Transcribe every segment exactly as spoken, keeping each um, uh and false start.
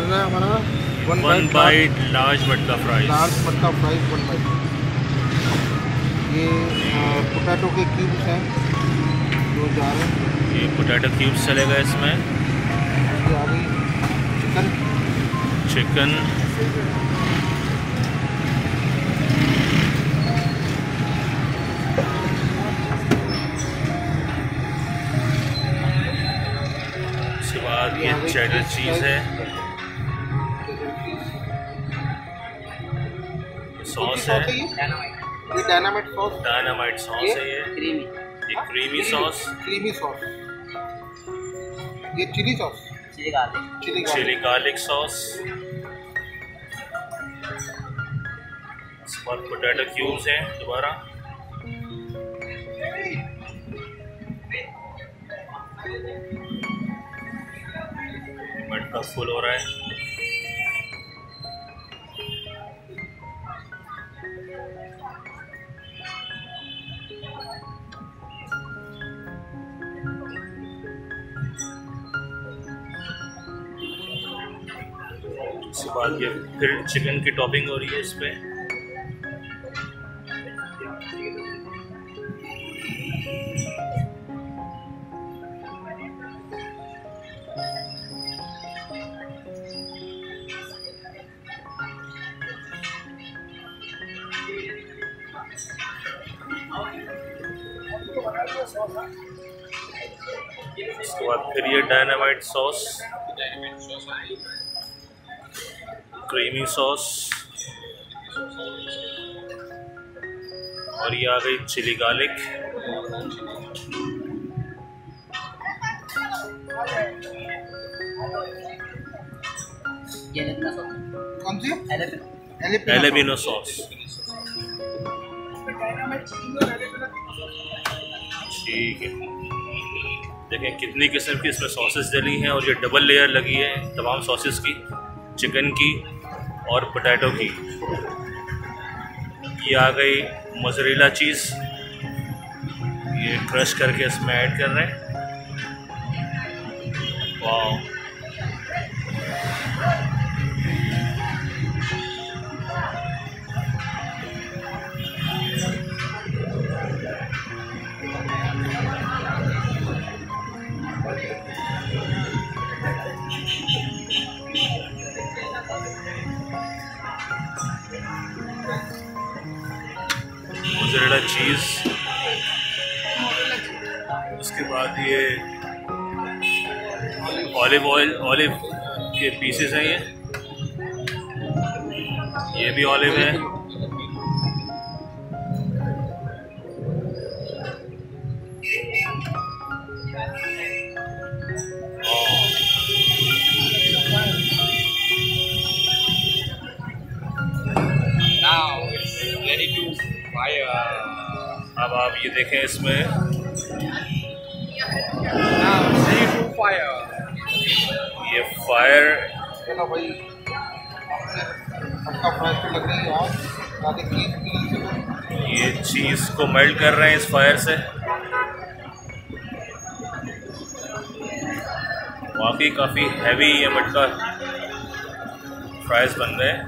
रहा है हमारा one bite large matka fries. Large matka fries one bite. ये पोटैटो के क्यूब्स हैं जो जा रहे हैं। ये पोटैटो क्यूब्स चलेगा इसमें। ये आ गई चिकन चिकन उसके बाद ये चेडर चीज़ है, सॉस है, ये डायनामाइट सॉस डायनामाइट सॉस है, ये क्रीमी ये क्रीमी सॉस, क्रीमी सॉस, ये chilli sauce, chilli garlic chilli chilli garlic sauce, उसके बाद पोटैटो क्यूब्स हैं दोबारा। मटका फुल हो रहा है। उसके बाद ये फिर चिकन की टॉपिंग हो रही है इस पे। उसके बाद फिर ये डायनामाइट सॉस, क्रीमी सॉस, और ये आ गई चिली गार्लिक। कौन सी? एलेबिनो सॉस। ठीक है, देखें कितनी किस्म की इसमें सॉसेस डली हैं और ये डबल लेयर लगी है तमाम सॉसेस की, चिकन की और पोटैटो की। ये आ गई मोज़रेला चीज़, ये क्रश करके इसमें ऐड कर रहे हैं। वाह, मोज़रेला चीज़। उसके बाद ये ऑलिव ऑयल, ऑलिव के पीसेस हैं, ये ये भी ऑलिव है। अब आप ये देखें इसमें ये फायर चलो भाई मटका फ्राइज पे लग रही है आग। आगे चीज़ की ये चीज़ को मेल्ट कर रहे हैं इस फायर से। वाकई काफ़ी हैवी ये मटका फ्राइज बन रहे हैं।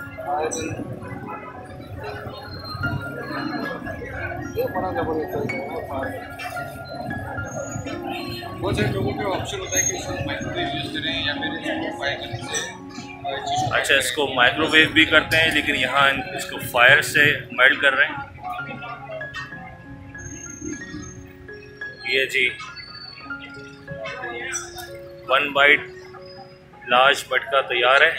ये बड़ा जबरदस्त है। बहुत सारे लोगों के ऑप्शन होता है कि इसको माइक्रोवेव यूज़ करें या फिर इसको फ्राई करने से चीज़। अच्छा, इसको माइक्रोवेव भी करते हैं, लेकिन यहाँ इसको फायर से मेल्ट कर रहे हैं। ये जी वन बाइट लार्ज मटका तैयार है।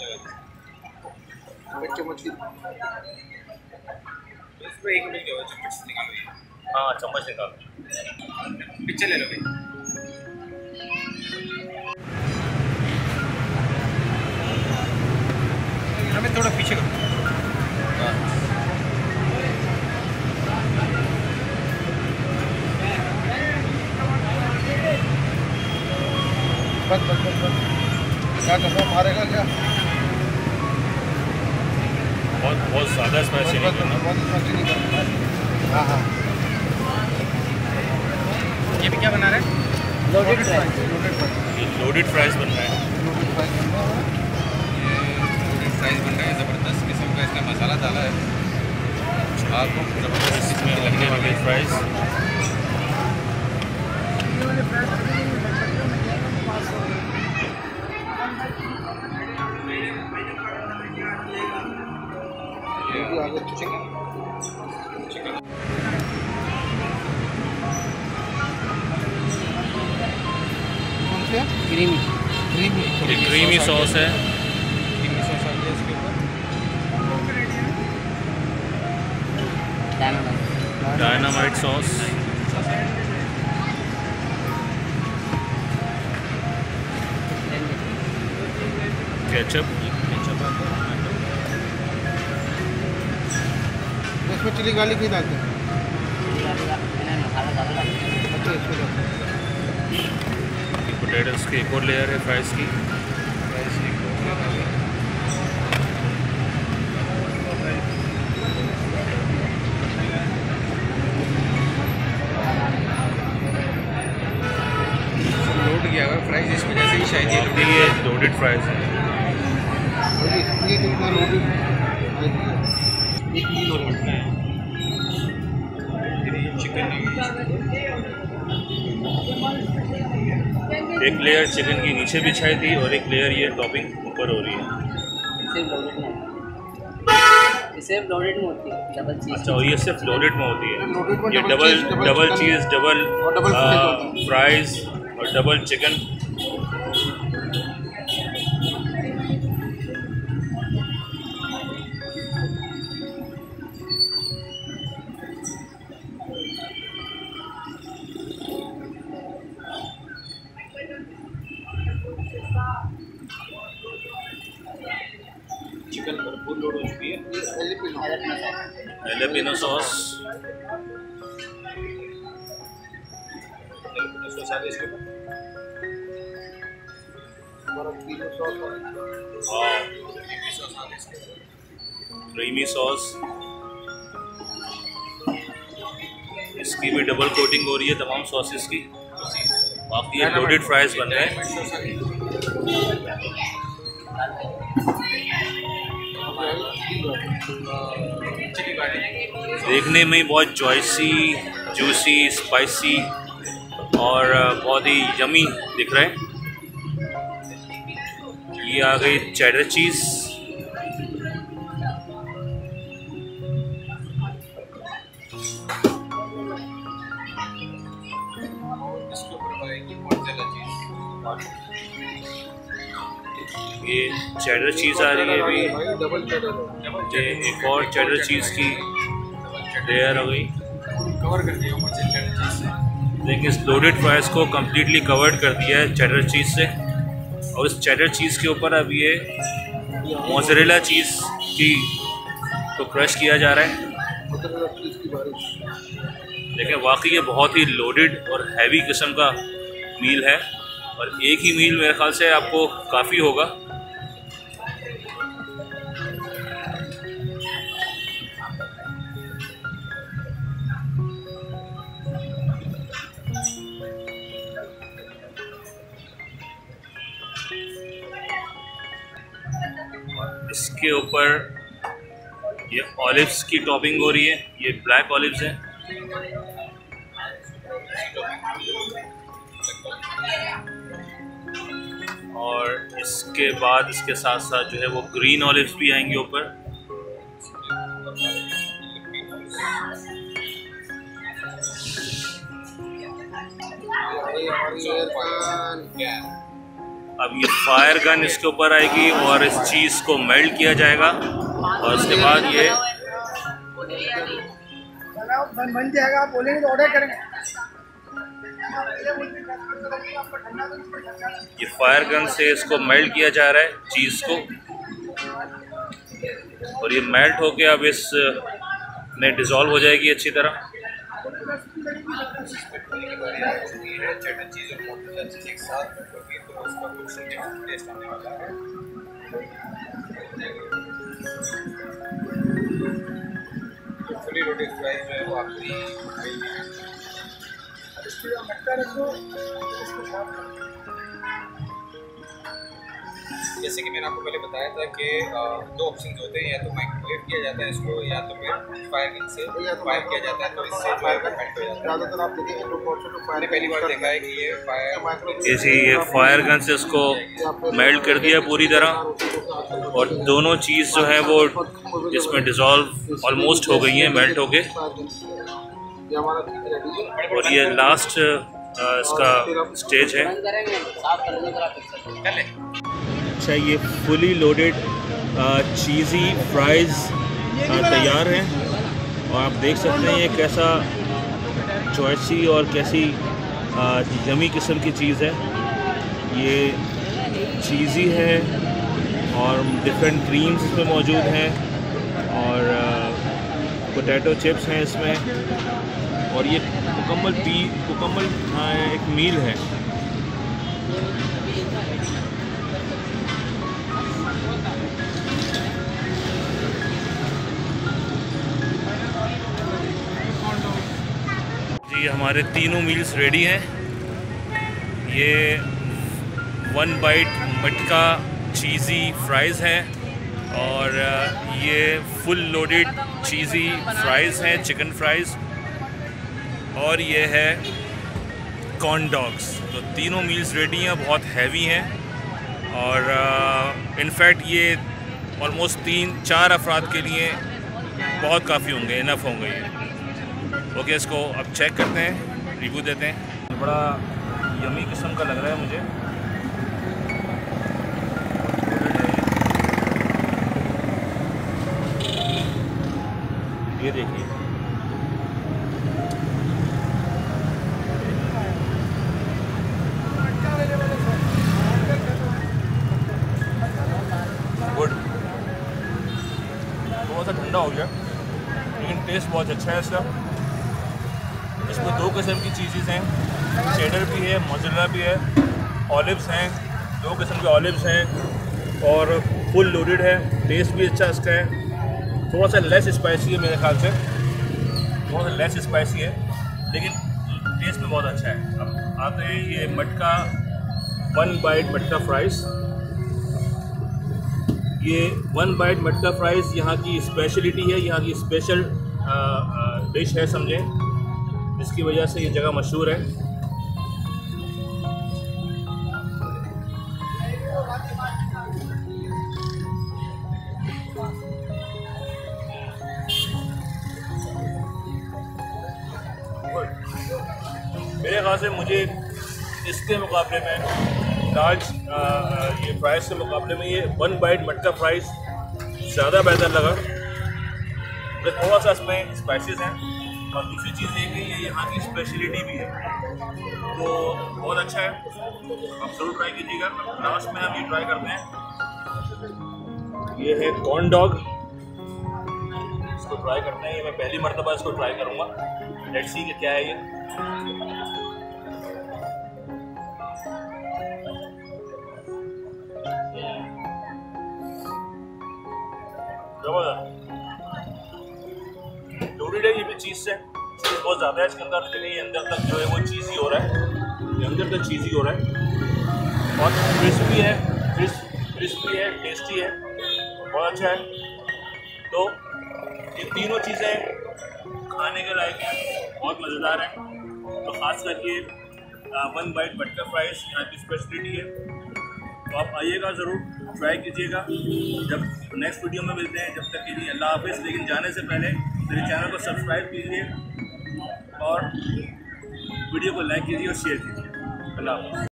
इसमें एक मिनट क्या चम्मच निकाल रही है। हाँ, चम्मच निकाल। पिक्चर ले लो भाई। हमें थोड़ा पीछे करो। बस बस बस बस क्या कर रहा हूँ, मारेगा क्या? बहुत बहुत ज़्यादा स्पाइसी नहीं करना। बहुत स्पाइसी नहीं करना। हाँ हाँ, ये भी क्या बना रहे हैं? Loaded fries. लोडेड फ्राइज ये लोडेड फ्राइज बन रहा है। लोडेड फ्राइज बन रहा है। फ्राइज बन रहे हैं ज़बरदस्त किस्म का, इसका मसाला डाला है आपको ज़बरदस्त इसमें लगने वाले फ्राइज। आगे चिकन चिकन कौन से क्रीमी क्रीमी ये क्रीमी सॉस है। क्रीमी सॉस आ गया इसके ऊपर। डायनामाइट डायनामाइट सॉस, केचप, इसमें चिली गार्लिक भी डालते हैं। मसाला ज़्यादा डालते हैं। अच्छा इसमें डालते हैं। पोटैटोस की एक और लेयर है फ्राइज की। फ्राइज एक दो लेयर आ गया। लोड किया हुआ फ्राइज इस वजह से ही शायद ये बाकी ये लोडेड फ्राइज है। और ये इसलिए कितना रोटी एक किलो रोटी चिकन एक लेयर चिकन की नीचे बिछाई थी और एक लेयर ये टॉपिंग ऊपर हो रही है। सिर्फ लोडेड में सिर्फ लोडेड में होती है, डबल चीज़। अच्छा, और ये सिर्फ लोडेड में होती है। लोडेड में ये double double cheese, double double chicken cheese, double और डबल फ्राइज होता है। फ्राइज और डबल चिकन। चिकन भरपूर लोड हो चुकी है। एलिपिनो जैलापेनो सॉस, सॉस आ गया इसके ऊपर। बर्फ किलो सॉस और क्रीमी सॉस आ गया इसके ऊपर। क्रीमी सॉस, इसकी भी डबल कोटिंग हो रही है तमाम सॉसेस की। बाकी ये लोडेड फ्राइज बन रहे हैं। सॉस आ गई। चिली गार्लिक देखने में ही बहुत जॉयसी, जूसी, स्पाइसी और बहुत ही यमी दिख रहा है। ये आ गई चेडर चीज़, इसके ऊपर आएगी मोज़रेला चीज़। ये चेडर चीज़ आ रही है अभी। भाई डबल चेडर ये एक और चेडर चीज़ की लेयर हो गई। कवर कर दिया ऊपर से चेडर चीज़ से। देखिए इस लोडेड फ्राइज को कम्प्लीटली कवर्ड कर दिया है चेडर चीज़ से, और इस चेडर चीज़ के ऊपर अब ये मोज़रेला चीज़ की को क्रश किया जा रहा है। मोज़रेला चीज़ की बारिश। देखिए वाकई ये बहुत ही लोडेड और हैवी किस्म का मील है, और एक ही मील मेरे ख्याल से आपको काफ़ी होगा। इसके ऊपर ये ऑलिव्स की टॉपिंग हो रही है। ये ब्लैक ऑलिव्स है। और इसके बाद इसके साथ साथ जो है वो ग्रीन ऑलिव्स भी आएंगे ऊपर। अब ये फायर गन इसके ऊपर आएगी और इस चीज़ को मेल्ट किया जाएगा, और उसके बाद ये बन जाएगा। आप बोलेंगे तो ऑर्डर करेंगे। ये फायर गन से इसको मेल्ट किया जा रहा है चीज़ को, और ये मेल्ट होके अब इस में डिज़ोल्व हो जाएगी अच्छी तरह। चेडर चीज़ और मोज़रेला चीज़ एक साथ होगी तो उसका कुछ टेस्ट आने वाला है। फुली रोटेड फ्राइज जो है वो आपकी जैसे कि मैंने आपको पहले बताया था कि अ, दो ऑप्शन होते हैं, या तो माइक्रोवेव किया जाता है इसको, या तो फिर फायर गन से फायर किया जाता है, तो इससे जो है वो मेल्ट हो जाता है। ज़्यादातर आप देखेंगे लोग बहुत से लोग मैंने पहली बार देखा है कि ये फायर ये जी ये फायर गन से इसको मेल्ट कर दिया पूरी तरह, और दोनों चीज़ जो है वो इसमें डिज़ोल्व ऑलमोस्ट हो गई हैं, मेल्ट हो गए। ये हमारा चीज़ रेडी है। और ये लास्ट इसका स्टेज है। बंद करेंगे, साफ कर देंगे जरा पिक्चर। कर ले। अच्छा, ये फुली लोडेड चीज़ी फ्राइज़ तैयार हैं, और आप देख सकते हैं ये कैसा चॉइसी और कैसी यमी किस्म की चीज़ है। ये चीज़ी है और डिफरेंट क्रीम्स इसमें मौजूद हैं, और पोटैटो चिप्स हैं इसमें, और ये मुकम्मल पी मुकम्मल एक मील है। जी हमारे तीनों मील्स रेडी हैं। ये वन बाइट मटका चीज़ी फ्राइज़ हैं, और ये फुल लोडेड चीज़ी फ्राइज़ हैं, चिकन फ्राइज़, और ये है कॉर्न डॉग्स। तो तीनों मील्स रेडी हैं, बहुत हैवी हैं, और इनफैक्ट ये ऑलमोस्ट तीन चार अफराद के लिए बहुत काफ़ी होंगे, इनफ होंगे ये। ओके, इसको अब चेक करते हैं, रिव्यू देते हैं। बड़ा यमी किस्म का लग रहा है मुझे। ये देखिए, गुड, थोड़ा सा ठंडा हो गया, लेकिन टेस्ट बहुत अच्छा है इसका। इसमें दो किस्म की चीज़ें हैं, चेडर भी है, मोज़रेला भी है, ऑलिव्स हैं, दो किस्म के ऑलिव्स हैं, और फुल लोडेड है। टेस्ट भी अच्छा इसका है, थोड़ा सा लेस स्पाइसी है मेरे ख्याल से, थोड़ा सा लेस स्पाइसी है, लेकिन टेस्ट में बहुत अच्छा है। अब आते हैं ये मटका वन बाइट मटका फ्राइज़। ये वन बाइट मटका फ्राइज़ यहाँ की स्पेशलिटी है, यहाँ की स्पेशल डिश है समझें, जिसकी वजह से ये जगह मशहूर है। मेरे ख्याल से मुझे इसके मुकाबले में लार्ज ये फ्राइज़ के मुकाबले में ये वन बाइट मटका फ्राइज़ ज़्यादा बेहतर लगा। तो थोड़ा सा इसमें स्पाइसेस हैं, और दूसरी चीज़ ये कि ये यहाँ की स्पेशलिटी भी है, तो बहुत अच्छा है, आप ज़रूर ट्राई कीजिएगा। लास्ट में हम ये ट्राई करते हैं, ये है कॉर्न डॉग, इसको ट्राई करते हैं। ये मैं पहली मरतबा इसको ट्राई करूँगा, लेट्स सी कि क्या है ये। लोडेड है ये भी चीज़ से, चीज़ बहुत ज़्यादा है इसके अंदर, लेकिन ये अंदर तक जो है वो चीज़ी हो रहा है, ये अंदर तक चीज़ी हो रहा है, और क्रिस्पी है, क्रिस्प क्रिस्पी है, टेस्टी है, बहुत अच्छा है। तो ये तीनों चीज़ें खाने के लायक हैं, बहुत मज़ेदार है। तो ख़ास करके वन बाइट मटका फ्राइज़ यहाँ की स्पेशलिटी है, तो आप आइएगा, ज़रूर ट्राई कीजिएगा। जब नेक्स्ट वीडियो में मिलते हैं, जब तक के लिए अल्लाह हाफ़िज़। लेकिन जाने से पहले मेरे चैनल को सब्सक्राइब कीजिए, और वीडियो को लाइक कीजिए और शेयर कीजिए। अल्लाह हाफ़िज़।